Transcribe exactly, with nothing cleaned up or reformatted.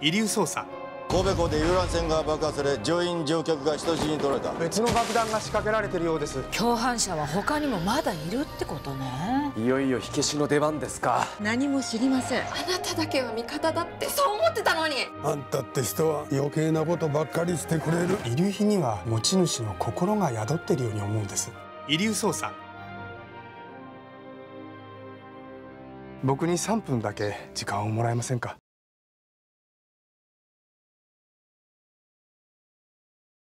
遺留捜査。 神戸港で遊覧船が爆破され、乗員乗客が人質に取られた。 別の爆弾が仕掛けられてるようです。 共犯者は他にもまだいるってことね。 いよいよ火消しの出番ですか。 何も知りません。 あなただけは味方だってそう思ってたのに。 あんたって人は余計なことばっかりしてくれる。 遺留品には持ち主の心が宿ってるように思うんです。 遺留捜査。 僕にさんぷんだけ時間をもらえませんか？